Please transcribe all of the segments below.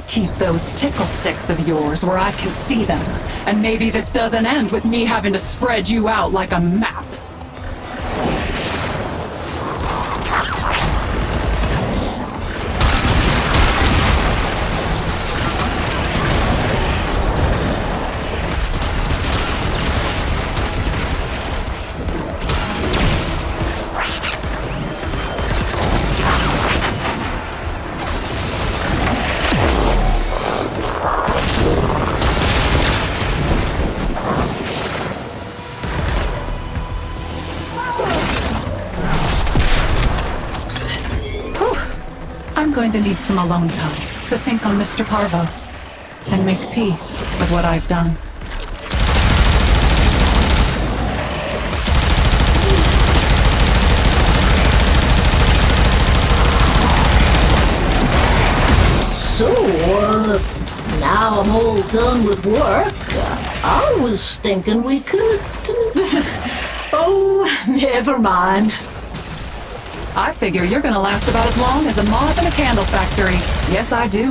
Keep those tickle sticks of yours where I can see them, and maybe this doesn't end with me having to spread you out like a map. I'm going to need some alone time to think on Mr. Parvos and make peace with what I've done. So, now I'm all done with work. I was thinking we could... Oh, never mind. I figure you're gonna last about as long as a moth in a candle factory. Yes, I do.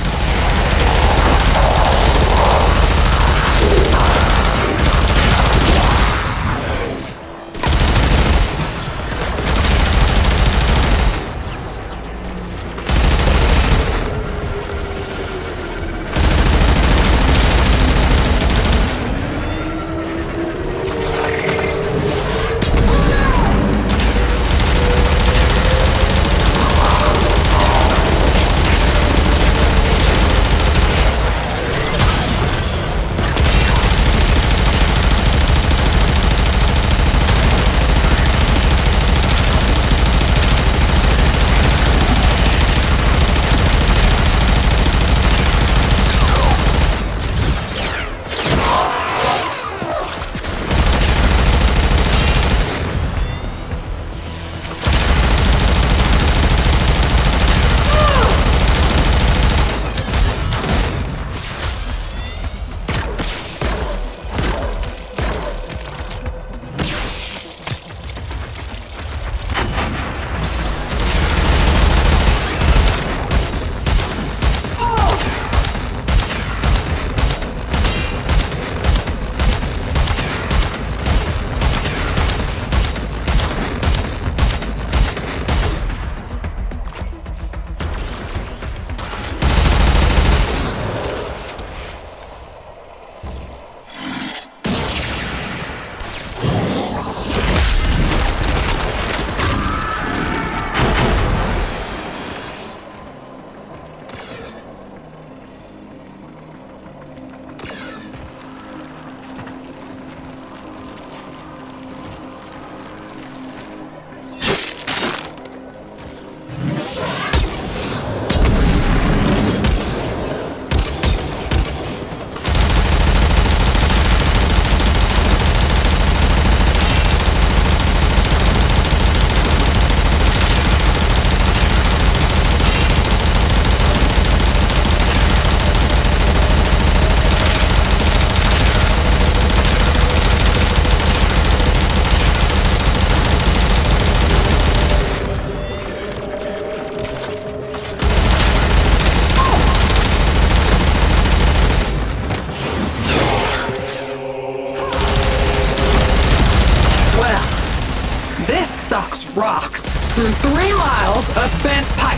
This sucks rocks through 3 miles of bent pipe.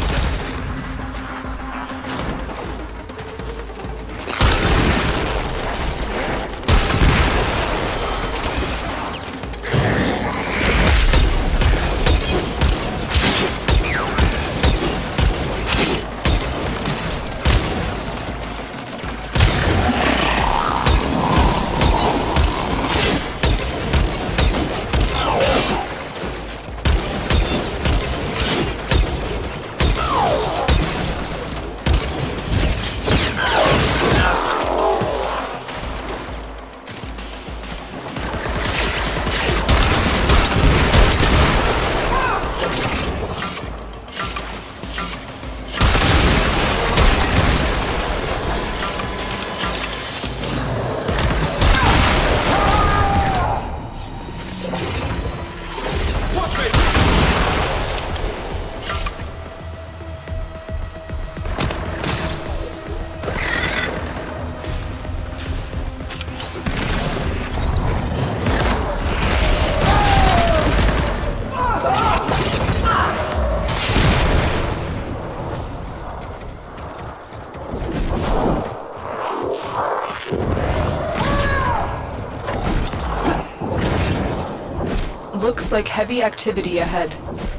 Looks like heavy activity ahead.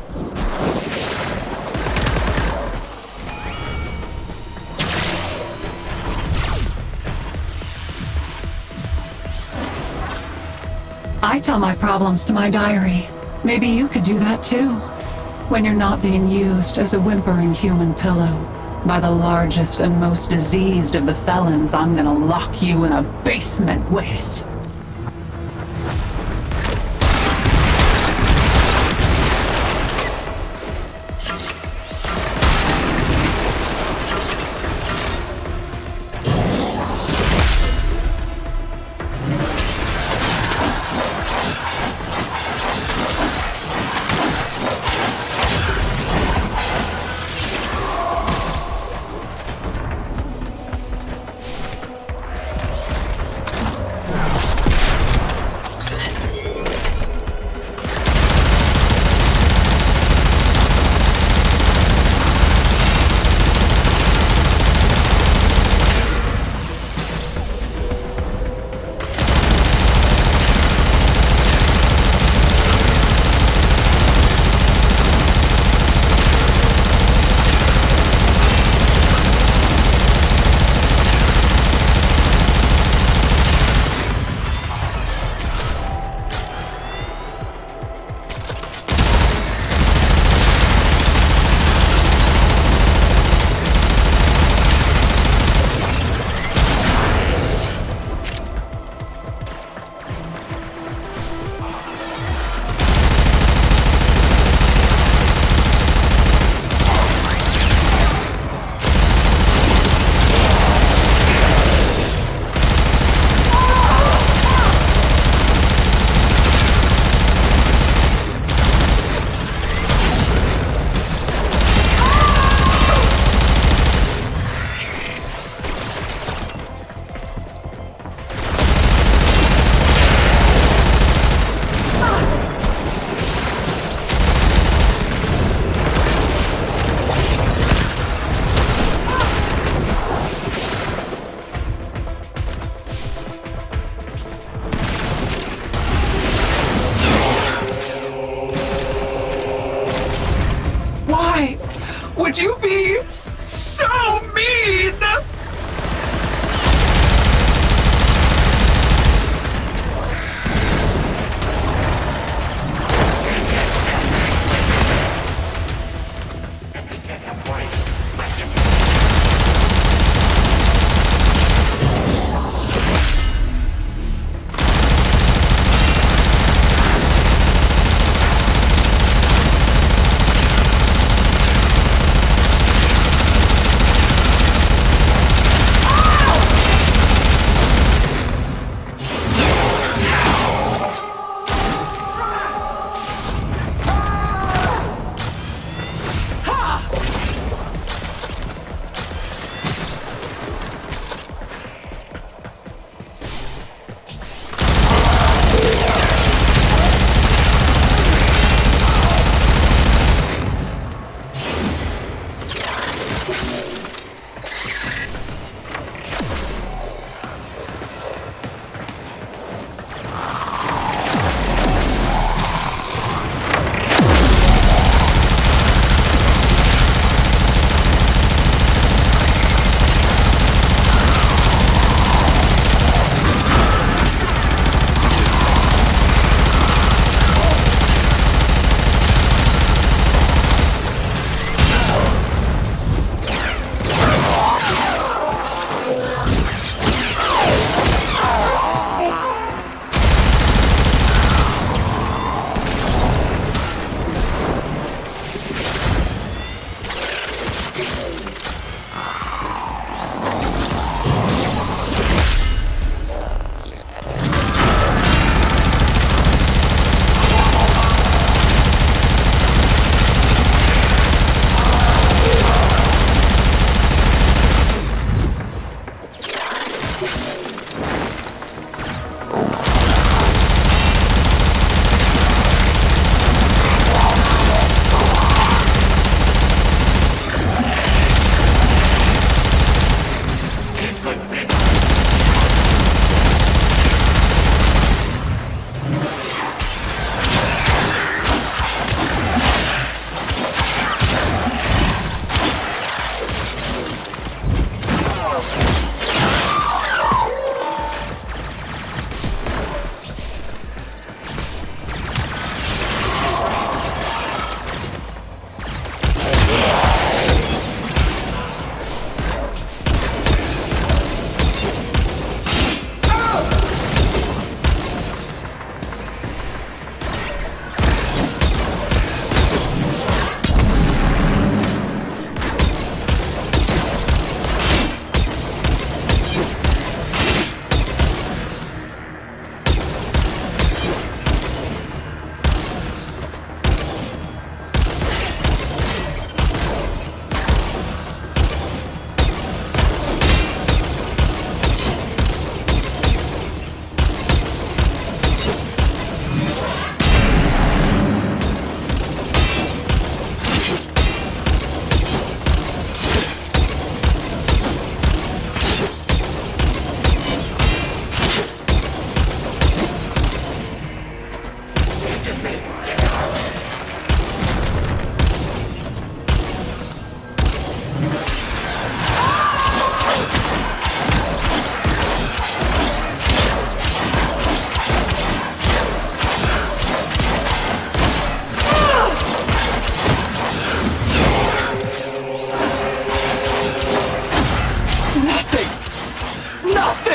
I tell my problems to my diary. Maybe you could do that too. When you're not being used as a whimpering human pillow by the largest and most diseased of the felons I'm gonna lock you in a basement with.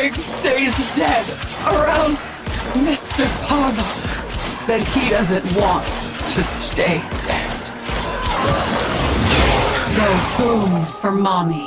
everything stays dead around Mr. Parvo that he doesn't want to stay dead. Go boom for mommy.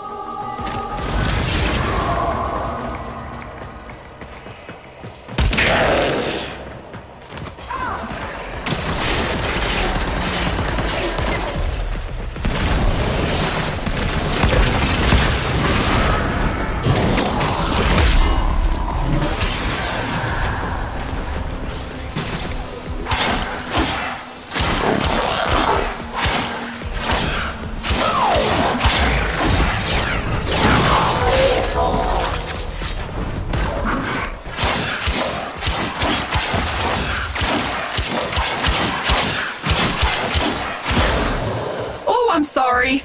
I'm sorry.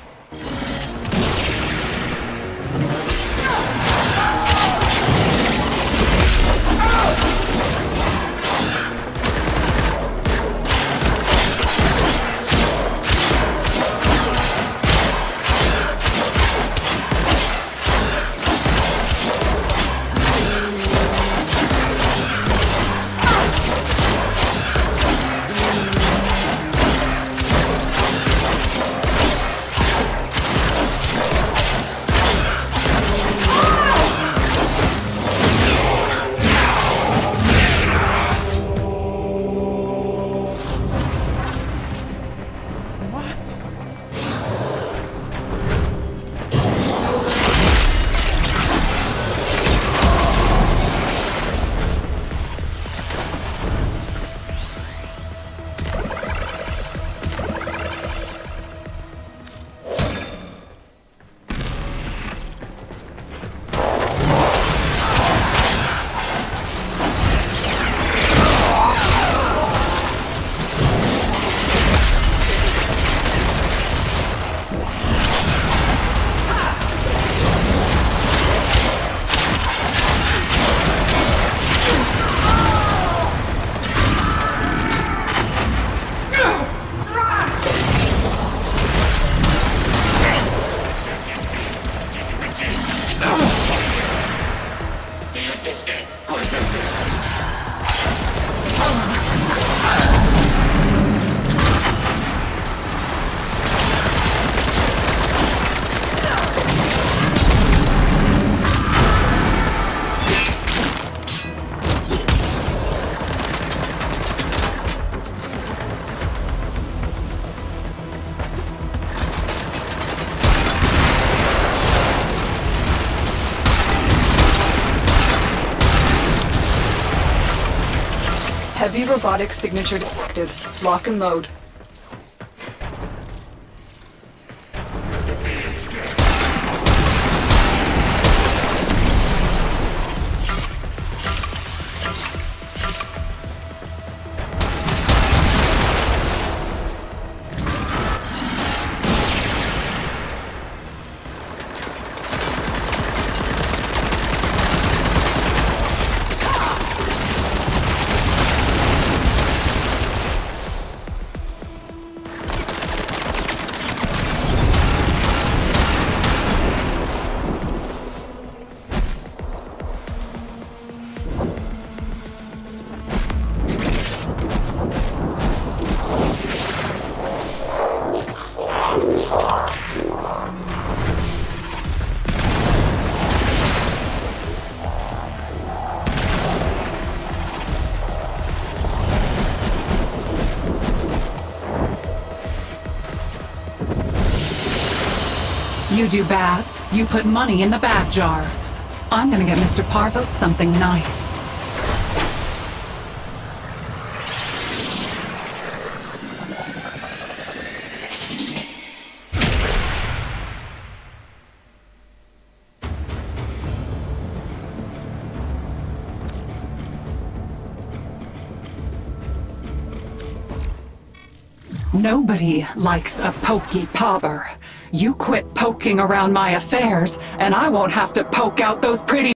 Heavy robotic signature detected. Lock and load. You do bad, you put money in the bad jar. I'm gonna get Mr. Parvo something nice. Nobody likes a pokey pauper. You quit poking around my affairs, and I won't have to poke out those pretty